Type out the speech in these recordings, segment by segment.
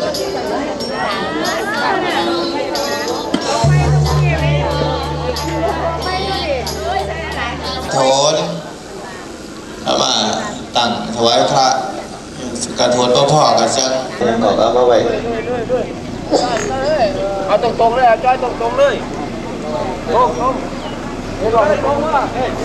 โทนเอามาตั้งถวายพระกระโทนพ่อกันสักก่อนเอามาไว้เอาตรงๆเลยจ้อยตรงๆเลยโอ้โหเดี๋ยวก่อนตรงว่า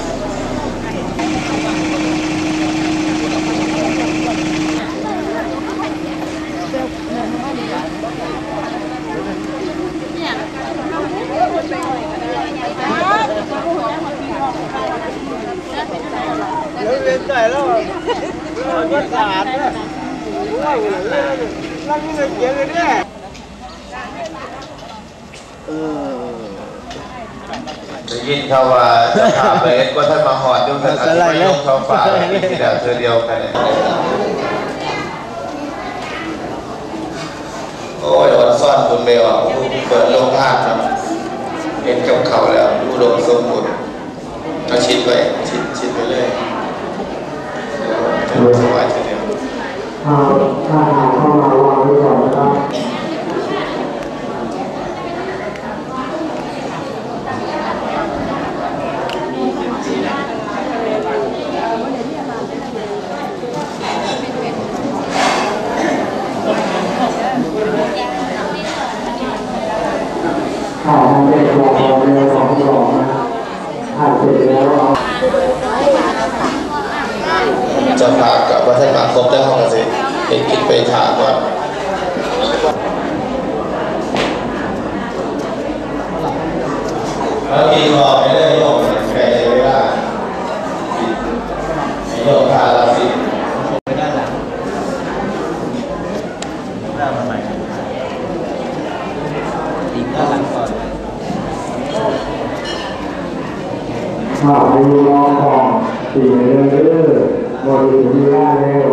เดี๋ยวเรียนใจแล้วมันสะอาดนะนั่งนี่เลยเกียร์เลยเนี่ยได้ยินเขาว่าจะพาไปก็ท่านมาหอดดูท่านอาจจะไม่ยกเขาฝ่าปีที่แล้วเดียวกันโอ้ยวันซ่อนคุณเบลอ่ะเปิดโรงภาพครับเห็นกับเขาแล้วดูโดมสมบูรณ์ก็ชิดไปชิดไปเลยจะรู้สบายทีเดียวถ้าเข้ามาวางไว้ก่อนนะครับเป็นตัวเรือสองดอกนะถ้าเสร็จแล้วจะพากับวัฒนธรรมครบได้ห้องกันสิเด็กกินไปถามก่อนแล้วกินรอไม่ได้โยกแก่ไม่ได้โยกพาลาสิไม่ได้หลังได้มาใหม่อีกด้านหลังก่อนอายุรอของสี่เดือนบริสุทธิ์ได้แล้ว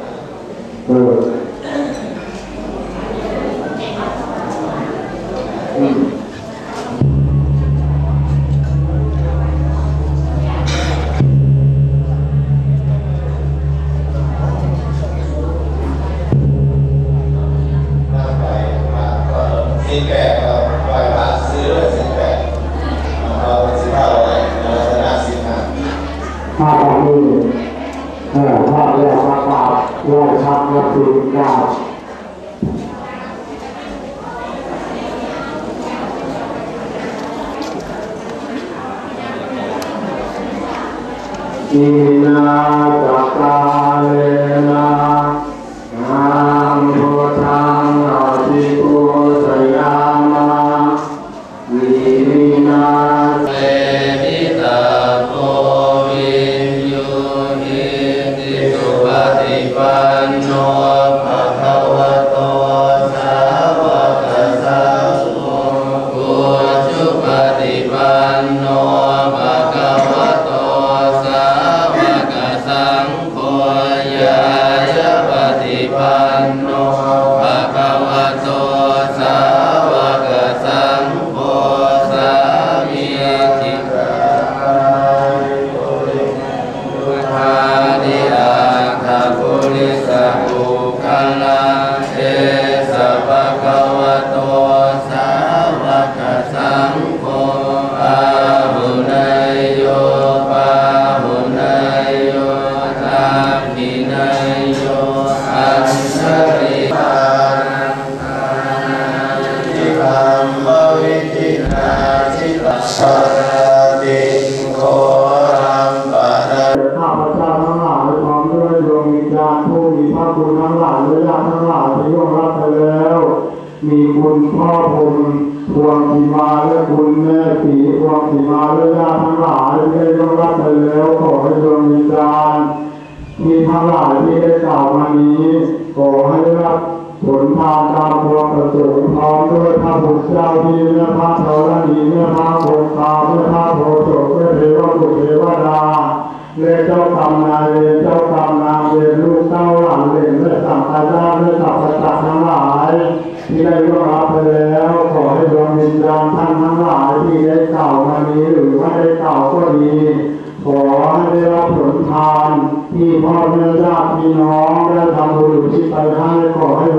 สิ่งแปลกเราปล่อยมาซื้อสิ่งแปลกเราเป็นสิ่งเท่าไรเราชนะสิ่งนั้นถ้าตอนนี้ถ้าเรียกว่าไหว้ชักวัตถุกาอินาจักราเลนะนังพุทธังอาทิปุสยามะวิรินาเตมิตาโพวิญโยหิติสุปฏิปันโนภะคะวะโตสาวกสังโฆปุถุปฏิปันโนภะคะวะโตสาวกสังโฆยายะปฏิปันโนภะคะวะโตสาวกสังโฆสามีจิตาปุริสุทธานิอาคาปุริสปุคลาเทสะภะคะวะโตสาวกสังโฆอาหุเนยโยปาหุเนยโยธามิเนยโยอันสริปานังทานิธรรมวิจินาทิตาสติโครัมปะนะข้าพเจ้าทั้งหลายพร้อมด้วยดวงวิญญาณผู้มีพระคุณทั้งหลายและญาติทั้งหลายที่ร่วงรับไปแล้วมีคุณพ่อผมพวงสีมาและคุณแม่สีพวงสีมาและญาติทั้งหลายที่ได้ร่วงรับไปแล้วขอให้ดวงวิญญาณมีทั้งหลายที่ได้กล่าวมานี้ขอให้รับผลทานตามความประสงค์พร้อมด้วยพระพุทธเจ้าที่เนื้อพระธรณีเนื้อพระโคคาเนื้อพระโพธิ์เนื้อเทวบุตรเทวดาและเจ้ากรรมนายเวรเจ้ากรรมนายเวรลูกเต้าหลานเหลนและสังฆราชและสัพพะสัตว์ทั้งหลายที่ได้ร่วงรับไปแล้วขอให้ดวงวิญญาณท่านทั้งหลายที่ได้กล่าวมานี้หรือไม่ได้กล่าวก็ดีขอให้ได้รับผลทานที่พ่อแม่ญาติพี่น้องได้ทำบุญที่ไปให้ขอให้ดวงวิญญ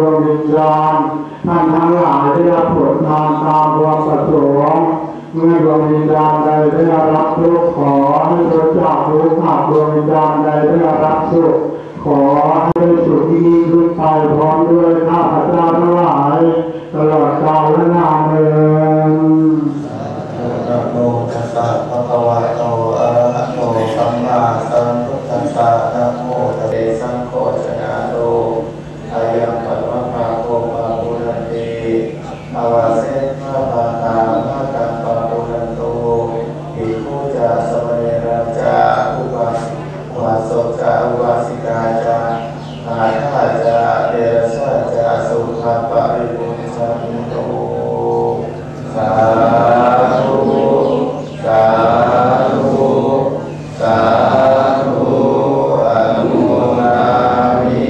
ญาณท่านทั้งหลายได้รับผลทานตามความประสงค์เมื่อดวงวิญญาณใดได้รับทุกข์ขอให้พระเจ้ารู้ขาดดวงวิญญาณใดได้รับสุขขอให้ได้สุขที่ยิ่งขึ้นไปพร้อมด้วยข้าพเจ้าทั้งหลายตลอดกาลและนานเทอญนะโมตัสสะภะคะวะโตอะระหะโตสัมมาสัมพุทธัสสะนะโมตัสสะสังโฆชนะโตอายังปัตตะภะโกภะปุรันติอาวาเสภะภะตาภะกัมปะปุรันโตภิกขุจาสมเณรจาอุบาสิกวาสกจาอุบาสิกาจาอาฆาจาเดรชาจาสุขปะริปุญสันโตสาธุสาธุสาธุอนุโมทนามิ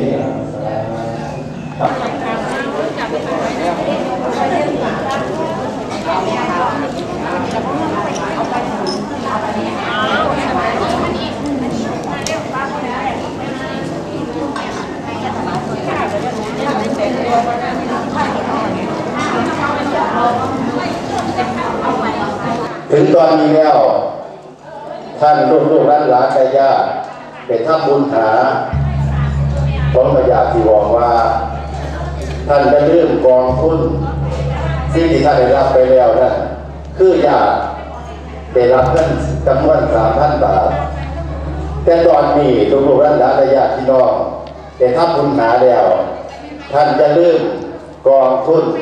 ถึงตอนนี้แล้วท่านลูกๆหลานๆญาติเป็นท่าบุญหาผมก็อยากที่บอกว่าท่านจะเรื่องกองทุนสิ่งที่ท่านได้รับไปแล้วนั่นคือญาติได้รับเงินจำนวน 3,000 บาทแต่ตอนนี้ลูกๆหลานๆญาติพี่น้องได้ท่าบุญหาแล้วท่านจะเรื่องกองทุน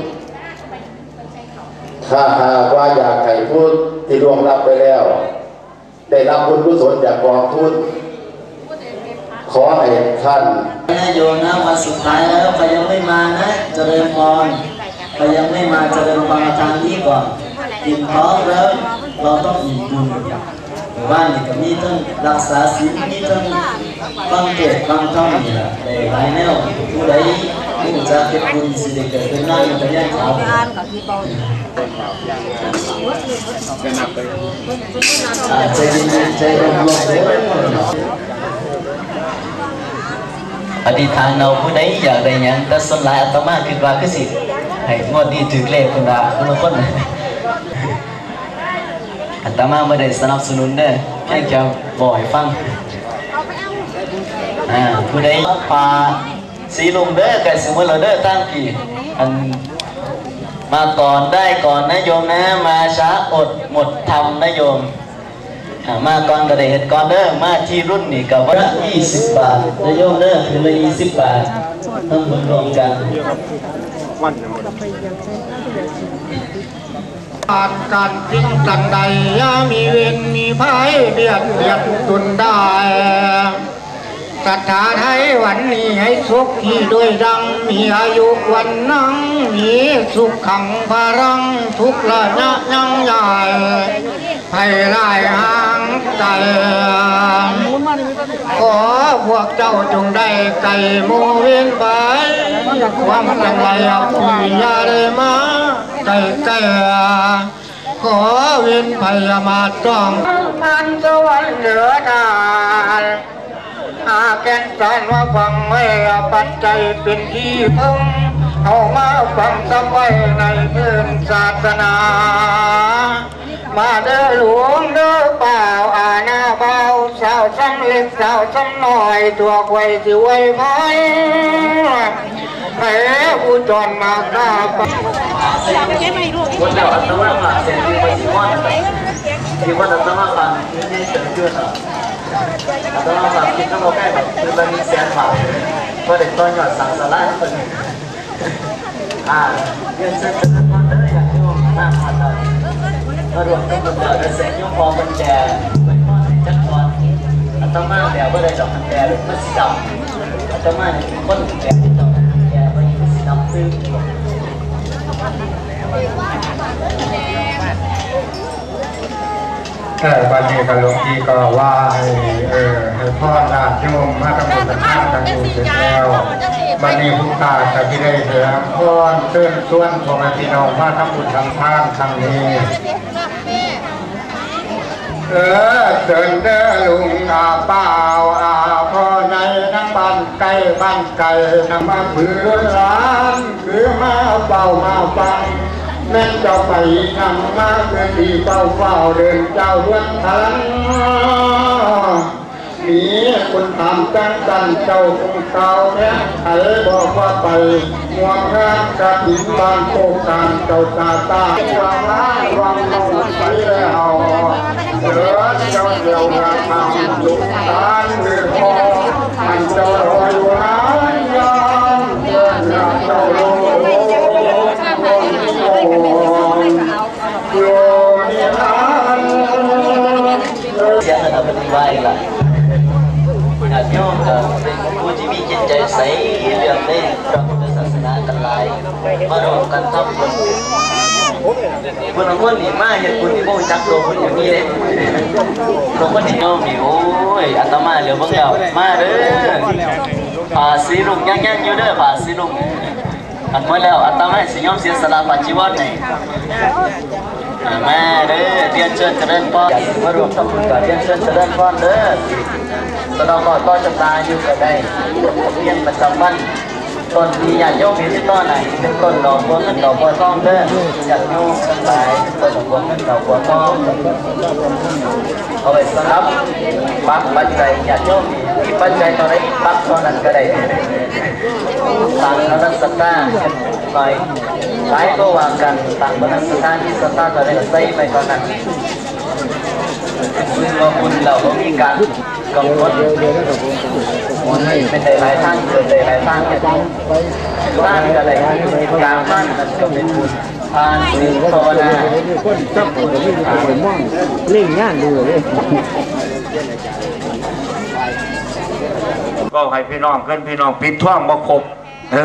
ถ้าหากว่าอยากให้ผู้ที่ล่วงลับไปแล้วได้รับบุญกุศลจากกองทุนขอให้ท่านโยมนะวันสุดท้ายแล้วใครยังไม่มานะเจริญพรใครยังไม่มาเจริญพรทางนี้ก่อนกินท้องแล้วเราต้องอิ่มบุญบ้านนี่ก็มีทั้งรักษาศีลมีทั้งฟังเทศน์ฟังธรรมนี่แหละในหลายแนวผู้ใดผู้จะเป็นบุญสิริเกิดเป็นหน้ามันจะแยกขาวใจเย็นใจร่มอธิษฐานเราผู้ใดอยากได้ยังแต่ส่วนหลายอาตมาคิดว่าคือสิให้งวดนี้ถือเลขคนละคนอาตมาไม่ได้สนับสนุนเด้อแค่จะบอกให้ฟังผู้ใดพาสีลงเด้อไก่สมุนเราเด้อตั้งกี่อันมาก่อนได้ก่อนนะโยมนะมาช้าอดหมดทำนะโยมมาก่อนก็ได้เห็ดก่อนเด้อมาที่รุ่นนี่กับวันละ20 บาทนะโยมเด้อคือละ20 บาทต้องหมุนรวมกันการทิ้งสันใดมีเวรมีภัยเบียดตุนได้ศรัทธาไทยวันนี้ให้สุขที่ด้วยดังมีอายุวันนั่งมีสุขขังพลังทุกละยะยังใหญ่ให้ไล่ห่างไกลขอพวกเจ้าจงได้ไก่โมเวียนไปความจังไรพี่ยาได้มาไก่ขอเวียนพยามาต้องมันสวรรค์เหนือดานแก่นสารว่าฟังไม่ปัจจัยเป็นที่พึ่งเอามาฟังสบายในพื้นศาสนามาเด้อหลวงเด้อเปล่าหน้าเบาสาวซ้ำเล็กสาวซ้ำหน่อยตัวไว้สิไว้พายแผลผู้จรมาหน้าไปวันเดียวอัตมาผ่านเสร็จที่วันที่วันอัตมาผ่านที่เสร็จเกินอัตมาผ่านกินข้าวแก่แบบคือมันมีแสนบาทเพราะเด็กตอนหยอดสั่งสลายคนเงินเส้นมันเลยอย่างที่ว่าหน้าผ่านเลยก็รวมทั้งหมดเลยเสร็จยุ่งพอมันแก่เป็นข้อจัดก่อนอัตมาเดี๋ยวก็ได้ดอกมันแก่หรือมันสีดำอัตมาเนี่ยคนแก่ที่ดอกแก่ไปมันสีดำซึ่งบัดนี้ก็หลวงพี่ก็ว่าให้พ่อญาติโยมมาทำบุญทานกันอยู่เสร็จแล้วบัดนี้ผู้ตาจะที่ได้เถื่อนพ่อเชิญชวนพ่อแม่พี่น้องมาทำบุญทำทานครั้งนี้เชิญเด้อลุงเปล่าพ่อในทั้งบ้านไกลทั้งมาเพื่อนร้านเฝ้ามาฟังแม่เจ้าไปนำมาเพื่อที่เฝ้าเดินเจ้าเรื่องทันมีคนถามจังจันเจ้าคงเก่าแท้ไถ่บอกว่าไปห่วงแค่กระถิ่นบางโคกการเจ้าตาตาวางร้ายวังลงไปแล้วเหลือเจ้าเดียวงานทำลุกตานเดือดคอมันเจ้าลอยอยู่หายยามเดินหน้าเจ้าลงโยนิทานเสียงระดับปฏิวัติละญาติโยมกับผู้ที่มีจิตใจใสเรื่องในพระพุทธศาสนากันหลายมารวมกันทำบุญคนละคนนี่มาเห็นคุณที่โบ้จักตัวคุณอย่างนี้เลยหลวงพ่อที่โยมนี่โอ้ยอาตมาเหลียวเบิ่งแล้วมาเด้อป่าสีลุงย่างอยู่เด้อป่าสีลุงอันเมื่อแล้วอาตมาสิยอมเสียสละปัจจิวัตรให้แม่เด้อเรียนเชิญเจริญพรมารวมทำบุญกันเรียนเชิญเจริญพรเด้อสะดอกก่อนต่อชะตาอยู่ก็ได้เรียนประจำวันต้นที่ญาติโยมมีที่ต้นไหนเป็นต้นดอกบัวเงินดอกบัวทองเด้อญาติโยมทั้งหลายต้นดอกบัวเงินดอกบัวทองเอาไว้สำหรับปักปัจจัยญาติโยมมีปัจจัยเท่าไรปักเท่านั้นก็ได้ต่างกันศรัทธาหน่อยหลายก็ว่ากันต่างกันศรัทธาที่ศรัทธาเท่าไรก็ใส่ไปเท่านั้นคุณว่าคุณเราก็มีการกำหนดมันเป็นหลายทางเกิดหลายทางเนี่ยบ้านอะไรการบ้านนั่นก็เป็นบุญทานศีลภาวนาคนจับผมไม่ได้ผมมองเล่งงานดูเลยก็ให้พี่น้องเกินพี่น้องปิดท่องมาครบ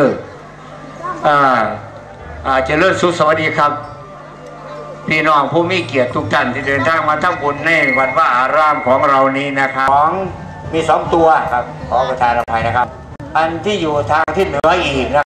จะเลิศสุสวัสดีครับพี่น้องผู้มีเกียรติทุกท่านที่เดินทางมาทำบุญในวัดว่าอารามของเรานี้นะครับมี2ตัวครับขอประทานอภัยนะครับอันที่อยู่ทางที่เหนืออีกนะ